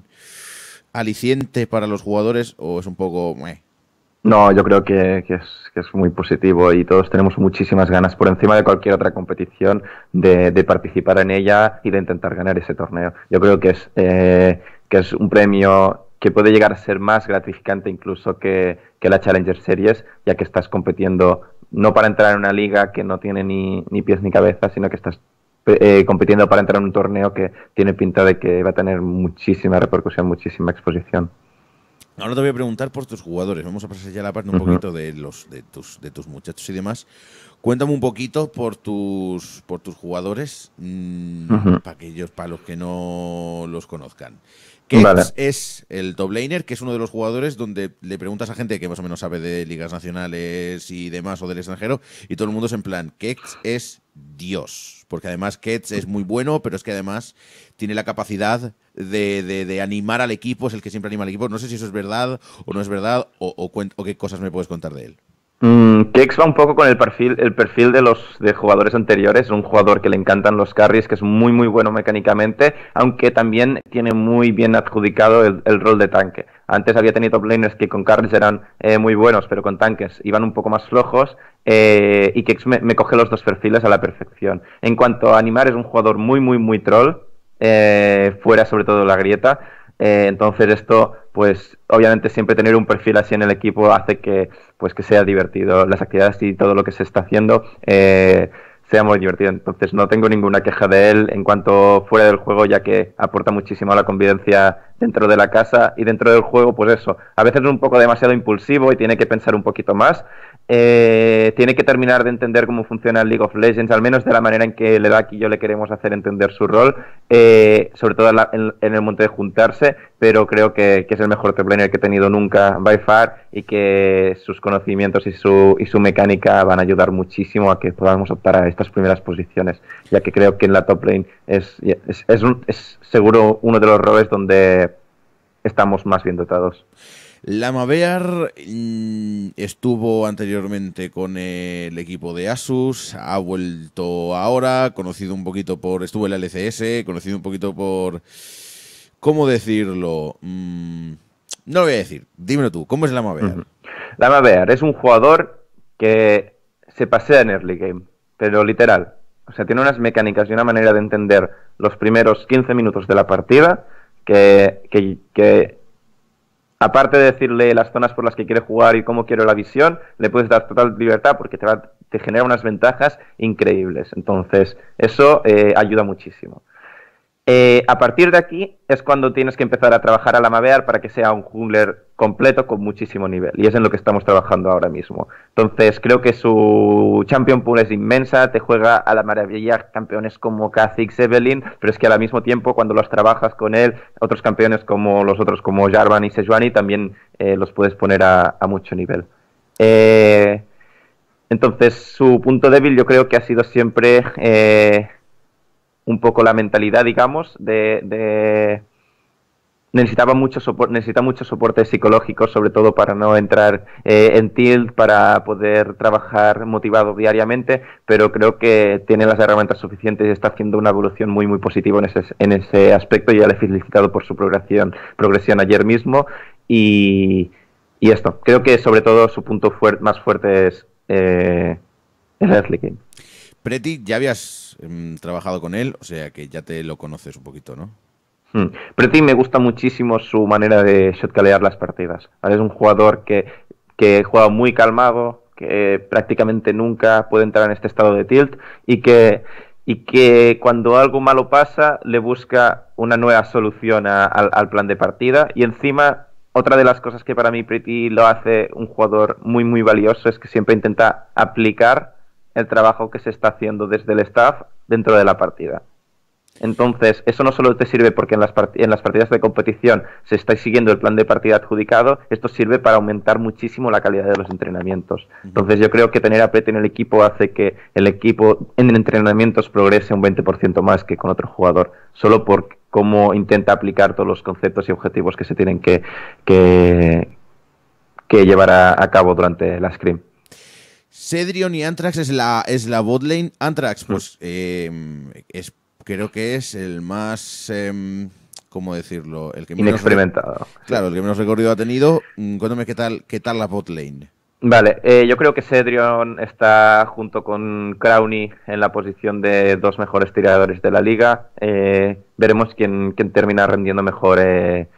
aliciente para los jugadores o es un poco... Meh? No, yo creo que, que, es, que es muy positivo y todos tenemos muchísimas ganas, por encima de cualquier otra competición, de, de participar en ella y de intentar ganar ese torneo. Yo creo que es, eh, que es un premio que puede llegar a ser más gratificante incluso que, que la Challenger Series, ya que estás compitiendo no para entrar en una liga que no tiene ni, ni pies ni cabeza, sino que estás eh, compitiendo para entrar en un torneo que tiene pinta de que va a tener muchísima repercusión, muchísima exposición. Ahora te voy a preguntar por tus jugadores. Vamos a pasar ya a la parte un uh-huh. poquito de los de tus de tus muchachos y demás. Cuéntame un poquito por tus por tus jugadores mmm, uh-huh. para que ellos, para los que no los conozcan. Kex vale. es el top laner, que es uno de los jugadores donde le preguntas a gente que más o menos sabe de ligas nacionales y demás o del extranjero y todo el mundo es en plan, Kex es Dios, porque además Kex es muy bueno, pero es que además tiene la capacidad de, de, de animar al equipo, es el que siempre anima al equipo. No sé si eso es verdad o no es verdad, o, o, o qué cosas me puedes contar de él. Mm, Kex va un poco con el perfil, el perfil de los de jugadores anteriores, un jugador que le encantan los carries, que es muy muy bueno mecánicamente, aunque también tiene muy bien adjudicado el, el rol de tanque. Antes había tenido top laners que con carries eran eh, muy buenos, pero con tanques iban un poco más flojos, eh, y Kex me, me coge los dos perfiles a la perfección. En cuanto a animar, es un jugador muy muy muy troll, eh, fuera sobre todo de la grieta. Eh, entonces esto, pues obviamente siempre tener un perfil así en el equipo hace que, pues, que sea divertido. Las actividades y todo lo que se está haciendo eh, sea muy divertido. Entonces no tengo ninguna queja de él en cuanto fuera del juego, ya que aporta muchísimo a la convivencia dentro de la casa y dentro del juego, pues eso. A veces es un poco demasiado impulsivo y tiene que pensar un poquito más. Eh, tiene que terminar de entender cómo funciona el League of Legends, al menos de la manera en que Ledaki y yo le queremos hacer entender su rol, eh, sobre todo en, la, en, en el momento de juntarse, pero creo que, que es el mejor top laner que he tenido nunca by far y que sus conocimientos y su, y su mecánica van a ayudar muchísimo a que podamos optar a estas primeras posiciones, ya que creo que en la top lane es, es, es, un, es seguro uno de los roles donde estamos más bien dotados. Lamabear mmm, estuvo anteriormente con el equipo de Asus, ha vuelto ahora, conocido un poquito por... Estuvo en la L C S, conocido un poquito por... ¿Cómo decirlo? Mm, no lo voy a decir, dímelo tú, ¿cómo es Lamabear? Uh-huh. Lamabear es un jugador que se pasea en early game, pero literal. O sea, tiene unas mecánicas y una manera de entender los primeros quince minutos de la partida que, que, que aparte de decirle las zonas por las que quiere jugar y cómo quiere la visión, le puedes dar total libertad porque te, va, te genera unas ventajas increíbles. Entonces, eso eh, ayuda muchísimo. Eh, a partir de aquí es cuando tienes que empezar a trabajar a la Mavear para que sea un jungler completo con muchísimo nivel, y es en lo que estamos trabajando ahora mismo. Entonces creo que su Champion Pool es inmensa, te juega a la maravilla campeones como Kha'Zix, Evelynn, pero es que al mismo tiempo cuando los trabajas con él, otros campeones como los otros como Jarvan y Sejuani también eh, los puedes poner a, a mucho nivel. Eh, entonces su punto débil yo creo que ha sido siempre... Eh, un poco la mentalidad, digamos, de, de... necesitaba mucho soporte, necesita mucho soporte psicológico, sobre todo para no entrar eh, en tilt, para poder trabajar motivado diariamente, pero creo que tiene las herramientas suficientes y está haciendo una evolución muy muy positiva en ese, en ese aspecto. Ya le he felicitado por su progresión, progresión ayer mismo, y, y esto, creo que sobre todo su punto fuer más fuerte es eh, el early game. Preti, ya habías eh, trabajado con él, o sea que ya te lo conoces un poquito, ¿no? Hmm. Preti me gusta muchísimo su manera de shotcallear las partidas. Es un jugador que, que juega muy calmado, que prácticamente nunca puede entrar en este estado de tilt y que, y que cuando algo malo pasa le busca una nueva solución a, al, al plan de partida. Y encima, otra de las cosas que para mí Preti lo hace un jugador muy muy valioso es que siempre intenta aplicar el trabajo que se está haciendo desde el staff dentro de la partida. Entonces, eso no solo te sirve porque en las, en las partidas de competición se está siguiendo el plan de partida adjudicado, esto sirve para aumentar muchísimo la calidad de los entrenamientos. Entonces, yo creo que tener a Preti en el equipo hace que el equipo en entrenamientos progrese un veinte por ciento más que con otro jugador, solo por cómo intenta aplicar todos los conceptos y objetivos que se tienen que, que, que llevar a, a cabo durante la scrim. Cedrion y Anthrax es la, es la botlane. Anthrax, pues, eh, es, creo que es el más, eh, ¿cómo decirlo? El que menos inexperimentado. Claro, el que menos recorrido ha tenido. Cuéntame qué tal, qué tal la botlane. Vale, eh, yo creo que Cedrion está junto con Crowny en la posición de dos mejores tiradores de la liga. Eh, veremos quién, quién termina rendiendo mejor eh,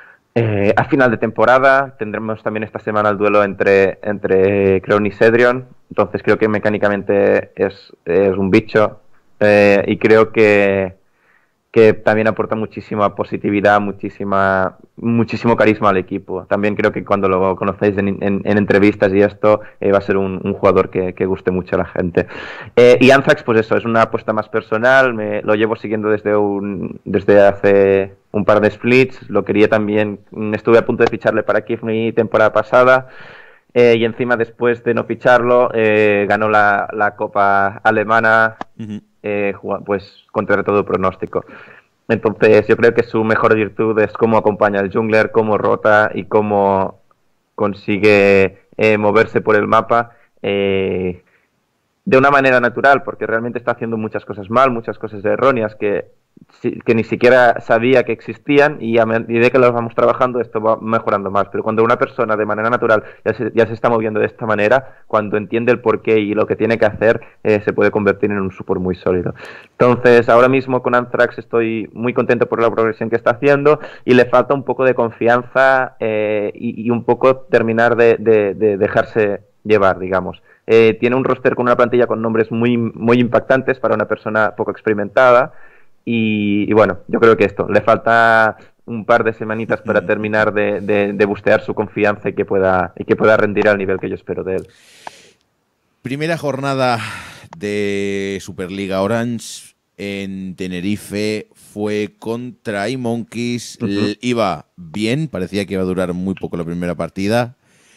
Eh, a final de temporada. Tendremos también esta semana el duelo entre, entre Crowny y Cedrion. Entonces creo que mecánicamente es, es un bicho. Eh, y creo que, que también aporta muchísima positividad, muchísima, muchísimo carisma al equipo. También creo que cuando lo conocéis en, en, en entrevistas y esto, eh, va a ser un, un jugador que, que guste mucho a la gente. Eh, y Anthrax, pues eso, es una apuesta más personal. Me, lo llevo siguiendo desde, un, desde hace un par de splits. Lo quería también, estuve a punto de ficharle para Kiev mi temporada pasada. Eh, y encima, después de no ficharlo, eh, ganó la, la Copa Alemana, uh-huh. eh, pues contra todo pronóstico. Entonces yo creo que su mejor virtud es cómo acompaña al jungler, cómo rota y cómo consigue eh, moverse por el mapa eh, de una manera natural, porque realmente está haciendo muchas cosas mal, muchas cosas erróneas que, que ni siquiera sabía que existían, y a medida que las vamos trabajando esto va mejorando más. Pero cuando una persona de manera natural ya se, ya se está moviendo de esta manera, cuando entiende el porqué y lo que tiene que hacer, eh, se puede convertir en un support muy sólido. Entonces ahora mismo con Anthrax estoy muy contento por la progresión que está haciendo, y le falta un poco de confianza eh, y, y un poco terminar de, de, de dejarse llevar, digamos. Eh, tiene un roster con una plantilla con nombres muy, muy impactantes para una persona poco experimentada. Y, y bueno, yo creo que esto, le falta un par de semanitas para terminar de, de, de bustear su confianza y que pueda y que pueda rendir al nivel que yo espero de él. Primera jornada de Superliga Orange en Tenerife fue contra iMonkeys. Uh-huh. Iba bien, parecía que iba a durar muy poco la primera partida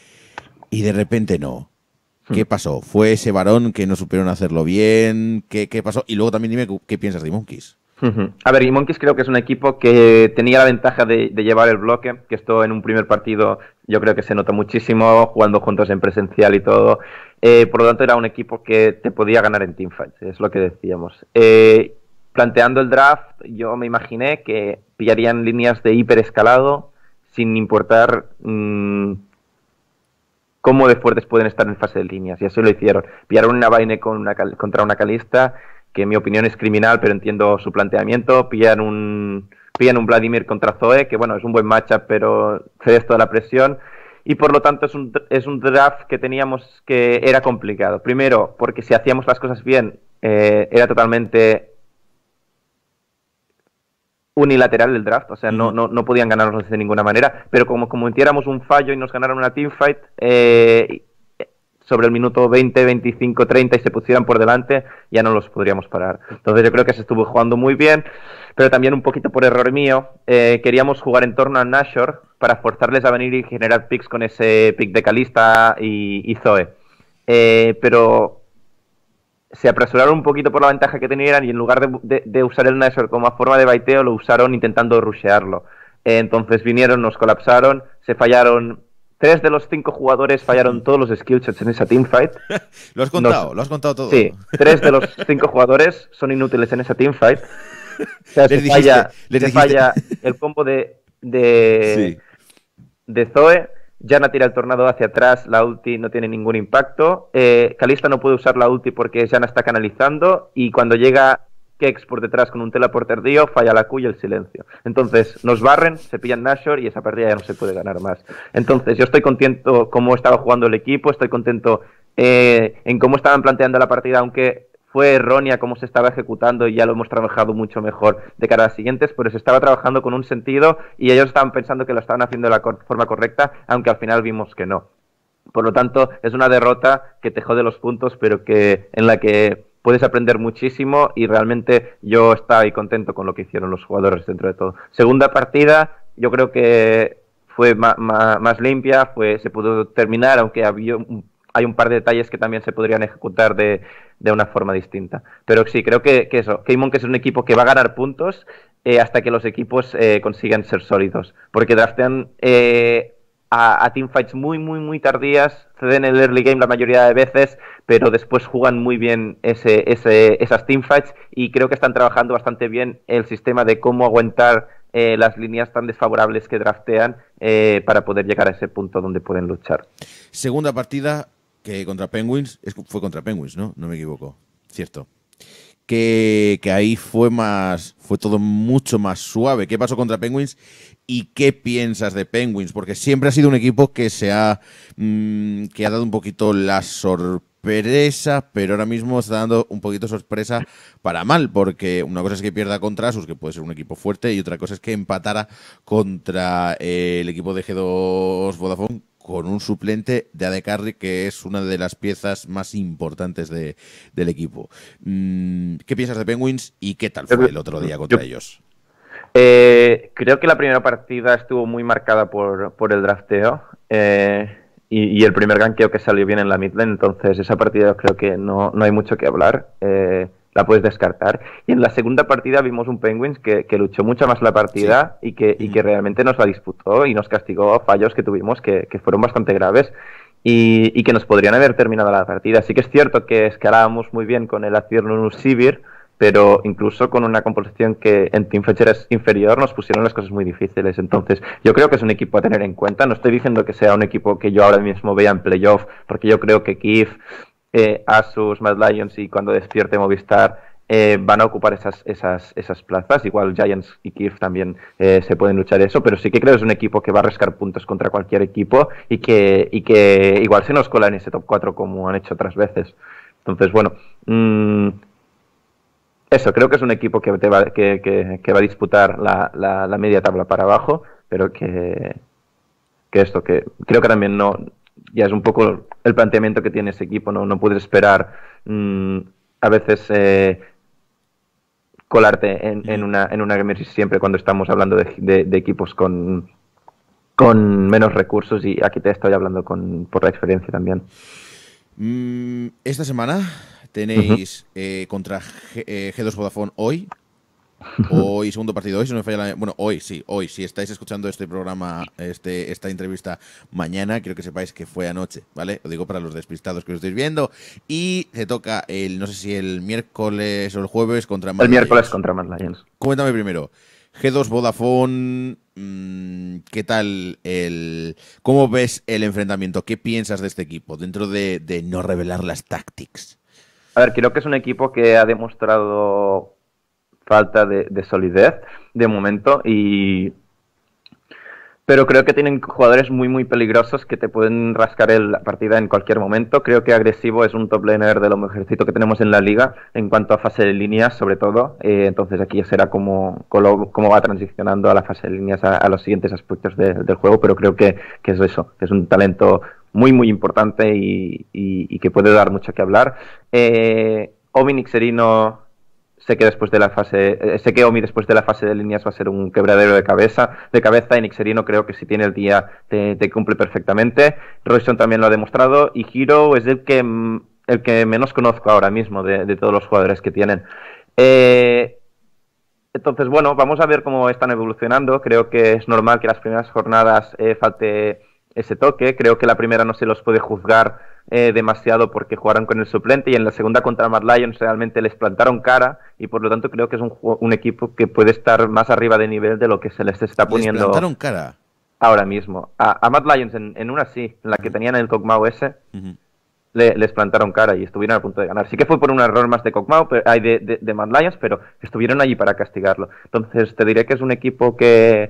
y de repente no. ¿Qué pasó? ¿Fue ese varón que no supieron hacerlo bien? ¿Qué, qué pasó? Y luego también dime qué piensas de iMonkeys. Uh-huh. A ver, iMonkeys creo que es un equipo que tenía la ventaja de, de llevar el bloque, que esto en un primer partido yo creo que se nota muchísimo, jugando juntos en presencial y todo. Eh, por lo tanto, era un equipo que te podía ganar en teamfights, es lo que decíamos. Eh, planteando el draft, yo me imaginé que pillarían líneas de hiperescalado sin importar Mmm, cómo de fuertes pueden estar en fase de líneas, y así lo hicieron. Pillaron una Vayne con una, contra una Kalista, que en mi opinión es criminal, pero entiendo su planteamiento. Pillan un, pillan un Vladimir contra Zoe, que bueno, es un buen matchup, pero cedes toda la presión. Y por lo tanto es un, es un draft que teníamos que era complicado. Primero, porque si hacíamos las cosas bien, eh, era totalmente unilateral el draft, o sea, no, no, no podían ganarnos de ninguna manera, pero como cometiéramos un fallo y nos ganaron una teamfight, eh, sobre el minuto veinte, veinticinco, treinta y se pusieran por delante, ya no los podríamos parar. Entonces yo creo que se estuvo jugando muy bien, pero también un poquito por error mío, eh, queríamos jugar en torno a Nashor para forzarles a venir y generar picks con ese pick de Kalista y, y Zoe. Eh, pero se apresuraron un poquito por la ventaja que tenían y en lugar de, de, de usar el Nashor como forma de baiteo, lo usaron intentando rushearlo. Eh, entonces vinieron, nos colapsaron, se fallaron. Tres de los cinco jugadores fallaron todos los skill shots en esa teamfight. ¿Lo has contado? Nos... ¿Lo has contado todo? Sí, tres de los cinco jugadores son inútiles en esa teamfight. O sea, se, dijiste, falla, se falla el combo de, de, sí. de Zoe. Janna tira el tornado hacia atrás, la ulti no tiene ningún impacto. Eh, Kalista no puede usar la ulti porque Janna está canalizando. Y cuando llega Kex por detrás con un teleporter Dio, falla la Q y el silencio. Entonces nos barren, se pillan Nashor y esa partida ya no se puede ganar más. Entonces yo estoy contento cómo estaba jugando el equipo, estoy contento eh, en cómo estaban planteando la partida, aunque fue errónea cómo se estaba ejecutando y ya lo hemos trabajado mucho mejor de cara a las siguientes, pero se estaba trabajando con un sentido y ellos estaban pensando que lo estaban haciendo de la cor- forma correcta, aunque al final vimos que no. Por lo tanto, es una derrota que te jode los puntos, pero que en la que puedes aprender muchísimo y realmente yo estoy contento con lo que hicieron los jugadores dentro de todo. Segunda partida, yo creo que fue ma- ma- más limpia, fue se pudo terminar, aunque había un, hay un par de detalles que también se podrían ejecutar de, de una forma distinta. Pero sí, creo que, que eso, K-Monk es un equipo que va a ganar puntos eh, hasta que los equipos eh, consigan ser sólidos, porque draftean Eh, A, a teamfights muy, muy, muy tardías, ceden el early game la mayoría de veces, pero después juegan muy bien ese, ese, esas teamfights y creo que están trabajando bastante bien el sistema de cómo aguantar eh, las líneas tan desfavorables que draftean eh, para poder llegar a ese punto donde pueden luchar. Segunda partida que contra Penguins, es, fue contra Penguins, ¿no? No me equivoco, cierto. Que, que ahí fue más, fue todo mucho más suave. ¿Qué pasó contra Penguins? ¿Y qué piensas de Penguins? Porque siempre ha sido un equipo que se ha, mmm, que ha dado un poquito la sorpresa, pero ahora mismo está dando un poquito sorpresa para mal, porque una cosa es que pierda contra Asus, que puede ser un equipo fuerte, y otra cosa es que empatara contra eh, el equipo de G dos Vodafone, con un suplente de A D Carry, que es una de las piezas más importantes de, del equipo. ¿Qué piensas de Penguins y qué tal fue el otro día contra Yo, ellos? Eh, creo que la primera partida estuvo muy marcada por, por el drafteo eh, y, y el primer ganqueo que salió bien en la midlane, entonces esa partida creo que no, no hay mucho que hablar. Eh, la puedes descartar. Y en la segunda partida vimos un Penguins que, que luchó mucho más la partida sí. y, que, y que realmente nos la disputó y nos castigó fallos que tuvimos que, que fueron bastante graves y, y que nos podrían haber terminado la partida. Sí que es cierto que escalábamos muy bien con el Azirnus Sivir, pero incluso con una composición que en Teamfight era inferior nos pusieron las cosas muy difíciles. Entonces yo creo que es un equipo a tener en cuenta. No estoy diciendo que sea un equipo que yo ahora mismo vea en playoff, porque yo creo que Kiev, eh, Asus, Mad Lions y cuando despierte Movistar eh, van a ocupar esas, esas, esas plazas. Igual Giants y Kiev también eh, se pueden luchar eso, pero sí que creo que es un equipo que va a rascar puntos contra cualquier equipo y que, y que igual se nos cola en ese top cuatro como han hecho otras veces. Entonces, bueno, mmm, eso, creo que es un equipo que, te va, que, que, que va a disputar la, la, la media tabla para abajo, pero que, que esto, que creo que también no, ya es un poco el planteamiento que tiene ese equipo, no, no puedes esperar mmm, a veces eh, colarte en, en una en una Game siempre cuando estamos hablando de, de, de equipos con, con menos recursos, y aquí te estoy hablando con, por la experiencia también. Mm, esta semana tenéis uh-huh. eh, contra G, eh, G dos Vodafone hoy. Hoy, segundo partido hoy, si no me falla la... Bueno, hoy, sí, hoy. Si estáis escuchando este programa, este, esta entrevista mañana, quiero que sepáis que fue anoche, ¿vale? Lo digo para los despistados que lo estáis viendo. Y se toca el, no sé si el miércoles o el jueves contra Mad El miércoles Lions. contra Mad Lions. Cuéntame primero, G dos Vodafone, mmm, ¿qué tal el... ¿Cómo ves el enfrentamiento? ¿Qué piensas de este equipo dentro de, de no revelar las tactics? A ver, creo que es un equipo que ha demostrado falta de, de solidez de momento, y pero creo que tienen jugadores muy muy peligrosos que te pueden rascar el, la partida en cualquier momento. Creo que Agresivo es un top laner de lo mejorcito que tenemos en la liga en cuanto a fase de líneas, sobre todo. Eh, entonces aquí ya será como, como, como va transicionando a la fase de líneas, a, a los siguientes aspectos de, del juego, pero creo que, que es eso, que es un talento muy muy importante y, y, y que puede dar mucho que hablar. Eh, Omi Nixerino, sé que después de la fase, eh, sé que Omi después de la fase de líneas va a ser un quebradero de cabeza, de cabeza, y Nixerino creo que si tiene el día te, te cumple perfectamente. Royston también lo ha demostrado, y Hero es el que el que menos conozco ahora mismo de, de todos los jugadores que tienen. Eh, entonces, bueno, vamos a ver cómo están evolucionando. Creo que es normal que las primeras jornadas eh, falte ese toque. Creo que la primera no se los puede juzgar eh, demasiado porque jugaron con el suplente, y en la segunda contra Mad Lions realmente les plantaron cara, y por lo tanto creo que es un, un equipo que puede estar más arriba de nivel de lo que se les está poniendo. ¿Les plantaron cara? Ahora mismo. A, a Mad Lions en, en una sí, en la que tenían el Kog'Maw ese, uh-huh. le, les plantaron cara y estuvieron a punto de ganar. Sí que fue por un error más de Kog'Maw, hay de, de, de Mad Lions, pero estuvieron allí para castigarlo. Entonces te diré que es un equipo que...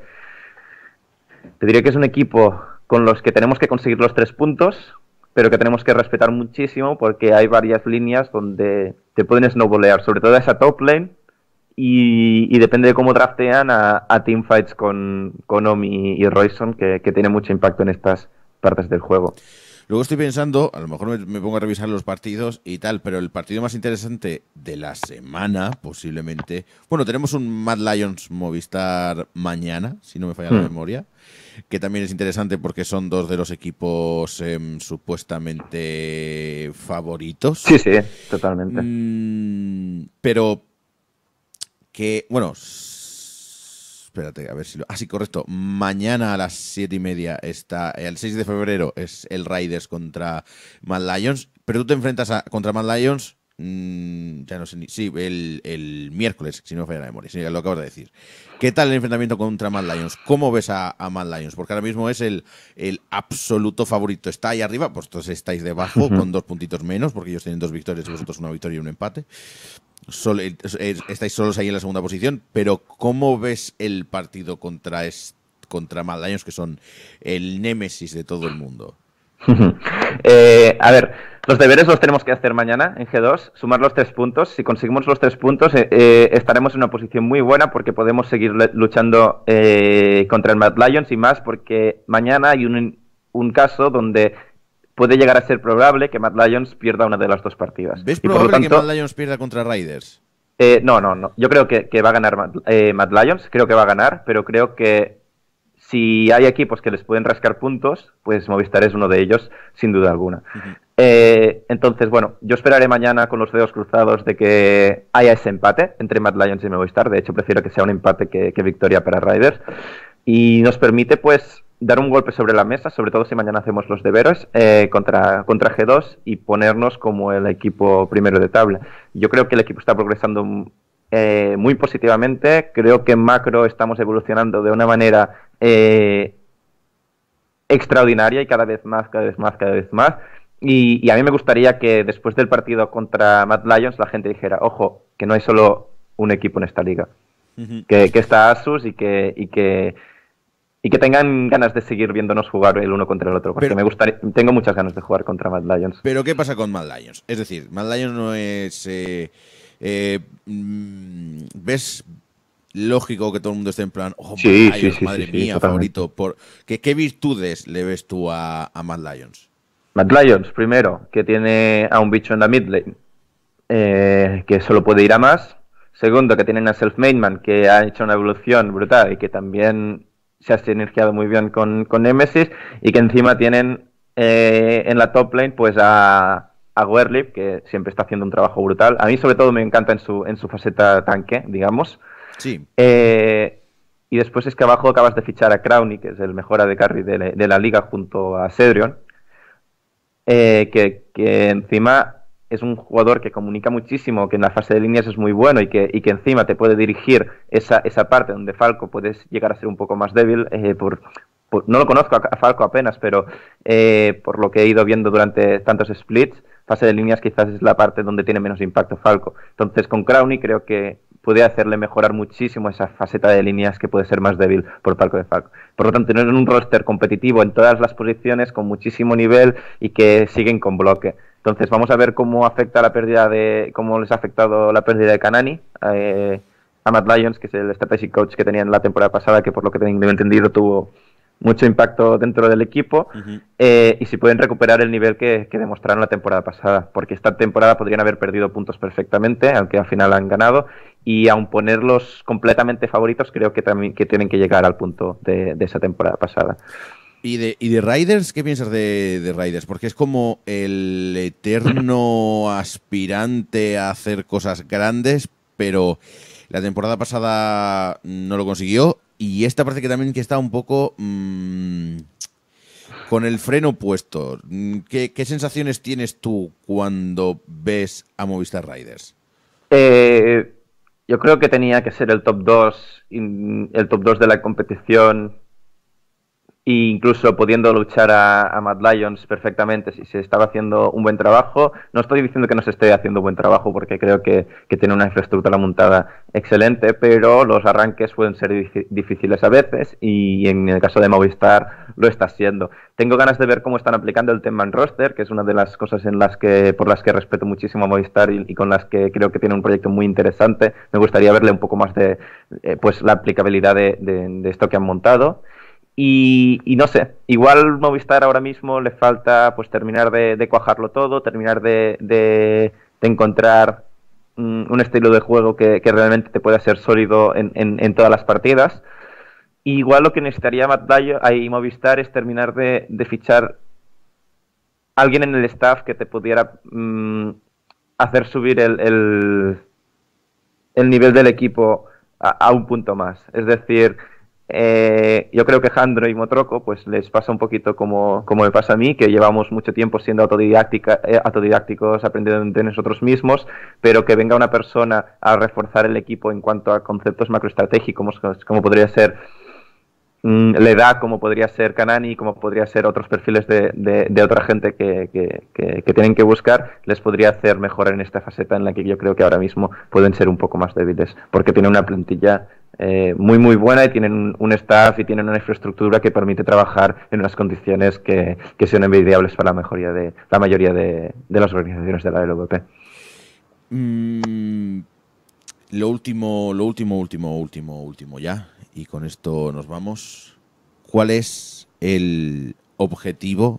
Te diré que es un equipo con los que tenemos que conseguir los tres puntos, pero que tenemos que respetar muchísimo porque hay varias líneas donde te pueden snowballear, sobre todo esa top lane, y, y depende de cómo draftean a, a teamfights con, con Omi y Royston, que, que tiene mucho impacto en estas partes del juego. Luego estoy pensando, a lo mejor me, me pongo a revisar los partidos y tal, pero el partido más interesante de la semana, posiblemente... Bueno, tenemos un Mad Lions Movistar mañana, si no me falla hmm. la memoria, que también es interesante porque son dos de los equipos eh, supuestamente favoritos. Sí, sí, totalmente. Mm, pero que, bueno... Espérate, a ver si lo... Ah, sí, correcto. Mañana a las siete y media está... El seis de febrero es el Raiders contra Mad Lions. Pero tú te enfrentas a, contra Mad Lions... Mmm, ya no sé ni... Sí, el, el miércoles, si no me falla la memoria. Sí, lo acabas de decir. ¿Qué tal el enfrentamiento contra Mad Lions? ¿Cómo ves a, a Mad Lions? Porque ahora mismo es el, el absoluto favorito. Está ahí arriba, vosotros estáis debajo, uh-huh. con dos puntitos menos, porque ellos tienen dos victorias y vosotros una victoria y un empate. Sol, estáis solos ahí en la segunda posición, pero ¿cómo ves el partido contra, es, contra Mad Lions, que son el némesis de todo el mundo? eh, a ver, los deberes los tenemos que hacer mañana en G dos, sumar los tres puntos. Si conseguimos los tres puntos, eh, eh, estaremos en una posición muy buena porque podemos seguir luchando eh, contra el Mad Lions, y más porque mañana hay un, un caso donde puede llegar a ser probable que Mad Lions pierda una de las dos partidas. ¿Ves probable tanto, que Mad Lions pierda contra Raiders? Eh, no, no, no. Yo creo que, que va a ganar Mad, eh, Mad Lions, creo que va a ganar, pero creo que si hay equipos que les pueden rascar puntos, pues Movistar es uno de ellos, sin duda alguna. Uh-huh. eh, entonces, bueno, yo esperaré mañana con los dedos cruzados de que haya ese empate entre Mad Lions y Movistar. De hecho, prefiero que sea un empate que, que victoria para Raiders. Y nos permite, pues, dar un golpe sobre la mesa, sobre todo si mañana hacemos los deberes eh, contra, contra G dos, y ponernos como el equipo primero de tabla. Yo creo que el equipo está progresando eh, muy positivamente. Creo que en macro estamos evolucionando de una manera eh, extraordinaria, y cada vez más, cada vez más, cada vez más. Y, y a mí me gustaría que después del partido contra Mad Lions la gente dijera, ojo, que no hay solo un equipo en esta liga, uh-huh. que, que está Asus y que... Y que Y que tengan ganas de seguir viéndonos jugar el uno contra el otro, porque pero, me gustaría, tengo muchas ganas de jugar contra Mad Lions. Pero ¿qué pasa con Mad Lions? Es decir, Mad Lions no es... Eh, eh, ¿Ves lógico que todo el mundo esté en plan, oh, sí, Mad Lions, sí, sí, madre sí, mía, sí, favorito? Por, ¿qué, ¿Qué virtudes le ves tú a, a Mad Lions? Mad Lions, primero, que tiene a un bicho en la mid lane, eh, que solo puede ir a más. Segundo, que tienen a Self-Made Man, que ha hecho una evolución brutal y que también se ha sinergiado muy bien con, con Nemesis, y que encima tienen eh, en la top lane pues a, a Werlip, que siempre está haciendo un trabajo brutal. A mí sobre todo me encanta en su, en su faceta tanque, digamos. Sí. Eh, y después es que abajo acabas de fichar a Crowny, que es el mejor A D Carry de, de la liga, junto a Cedrion, eh, que, que encima es un jugador que comunica muchísimo, que en la fase de líneas es muy bueno, y que, y que encima te puede dirigir esa, esa parte donde Falco puedes llegar a ser un poco más débil. Eh, por, por, no lo conozco a Falco apenas, pero eh, por lo que he ido viendo durante tantos splits, fase de líneas quizás es la parte donde tiene menos impacto Falco. Entonces con Crowny creo que puede hacerle mejorar muchísimo esa faceta de líneas que puede ser más débil por parte de Falco. Por lo tanto, tener un roster competitivo en todas las posiciones con muchísimo nivel y que siguen con bloque. Entonces vamos a ver cómo afecta la pérdida de, cómo les ha afectado la pérdida de Kanani eh, a Matt Lyons, que es el strategic coach que tenían la temporada pasada, que por lo que tengo entendido tuvo mucho impacto dentro del equipo, uh-huh. eh, y si pueden recuperar el nivel que, que demostraron la temporada pasada, porque esta temporada podrían haber perdido puntos perfectamente, aunque al final han ganado, y aun ponerlos completamente favoritos, creo que también que tienen que llegar al punto de, de esa temporada pasada. ¿Y de, y de Riders? ¿Qué piensas de, de Riders? Porque es como el eterno aspirante a hacer cosas grandes, pero la temporada pasada no lo consiguió, y esta parece que también que está un poco mmm, con el freno puesto. ¿Qué, ¿Qué sensaciones tienes tú cuando ves a Movistar Riders? Eh, yo creo que tenía que ser el top dos, el top dos de la competición, e incluso pudiendo luchar a, a Mad Lions perfectamente si se estaba haciendo un buen trabajo. No estoy diciendo que no se esté haciendo buen trabajo, porque creo que, que tiene una infraestructura montada excelente, pero los arranques pueden ser difíciles a veces, y en el caso de Movistar lo está siendo. Tengo ganas de ver cómo están aplicando el ten man roster, que es una de las cosas en las que por las que respeto muchísimo a Movistar y, y con las que creo que tiene un proyecto muy interesante. Me gustaría verle un poco más de eh, pues la aplicabilidad de, de, de esto que han montado. Y, y no sé, igual Movistar ahora mismo le falta pues terminar de, de cuajarlo todo, terminar de, de, de encontrar mm, un estilo de juego que, que realmente te pueda ser sólido en, en, en todas las partidas. Y igual lo que necesitaría Matt Lions, ahí Movistar, es terminar de, de fichar a alguien en el staff que te pudiera mm, hacer subir el, el, el nivel del equipo a, a un punto más. Es decir, Eh, yo creo que Jandro y Motroco pues les pasa un poquito como, como me pasa a mí, que llevamos mucho tiempo siendo autodidactica, eh, autodidacticos, aprendiendo de nosotros mismos, pero que venga una persona a reforzar el equipo en cuanto a conceptos macroestratégicos, como, como podría ser mmm, Leda, como podría ser Kanani, como podría ser otros perfiles de, de, de otra gente que, que, que, que tienen que buscar, les podría hacer mejorar en esta faceta en la que yo creo que ahora mismo pueden ser un poco más débiles, porque tienen una plantilla Eh, muy muy buena y tienen un, un staff y tienen una infraestructura que permite trabajar en unas condiciones que, que son envidiables para la mayoría de la mayoría de, de las organizaciones de la L V P. Mm, lo último, lo último, último, último, último ya, y con esto nos vamos. ¿Cuál es el objetivo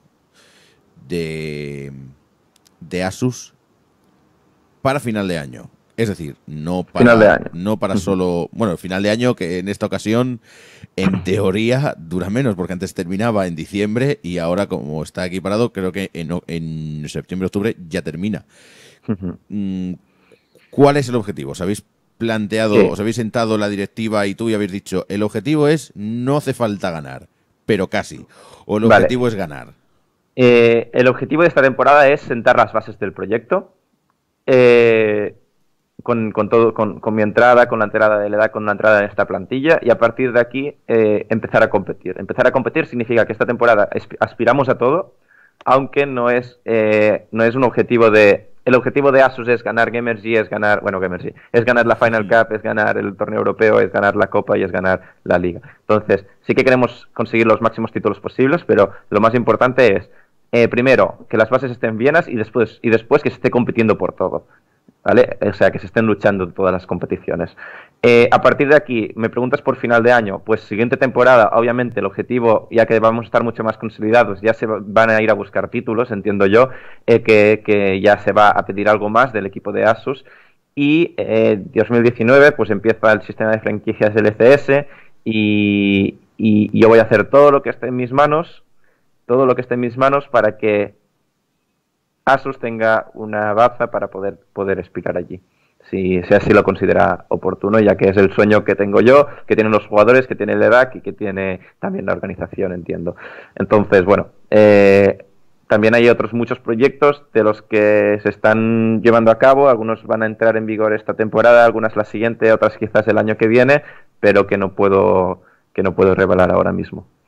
de, de Asus para final de año? Es decir, no para, final de año. no para solo... Bueno, final de año que en esta ocasión, en teoría, dura menos, porque antes terminaba en diciembre y ahora, como está aquí parado, creo que en, en septiembre-octubre ya termina. Uh-huh. ¿Cuál es el objetivo? ¿Os habéis planteado, sí. os habéis sentado la directiva y tú y habéis dicho, el objetivo es, no hace falta ganar, pero casi? ¿O el objetivo vale. es ganar? Eh, el objetivo de esta temporada es sentar las bases del proyecto. Eh... Con, con todo, con, con mi entrada, con la entrada de la edad, con la entrada en esta plantilla, y a partir de aquí eh, empezar a competir. Empezar a competir significa que esta temporada aspiramos a todo, aunque no es eh, no es un objetivo de... El objetivo de Asus es ganar Gamergy, es ganar... Bueno, Gamergy, es ganar la Final Cup, es ganar el torneo europeo, es ganar la Copa y es ganar la Liga. Entonces, sí que queremos conseguir los máximos títulos posibles, pero lo más importante es, eh, primero, que las bases estén bienas y después, y después que se esté compitiendo por todo. ¿Vale? O sea, que se estén luchando en todas las competiciones. Eh, a partir de aquí, me preguntas por final de año, pues siguiente temporada, obviamente el objetivo, ya que vamos a estar mucho más consolidados, ya se van a ir a buscar títulos, entiendo yo, eh, que, que ya se va a pedir algo más del equipo de Asus, y eh, dos mil diecinueve pues empieza el sistema de franquicias L C S, y, y, y yo voy a hacer todo lo que esté en mis manos, todo lo que esté en mis manos para que Asus tenga una baza para poder, poder aspirar allí, si, si así lo considera oportuno, ya que es el sueño que tengo yo, que tienen los jugadores, que tiene el E D A C y que tiene también la organización, entiendo. Entonces, bueno, eh, también hay otros muchos proyectos de los que se están llevando a cabo, algunos van a entrar en vigor esta temporada, algunas la siguiente, otras quizás el año que viene, pero que no puedo, que no puedo revelar ahora mismo.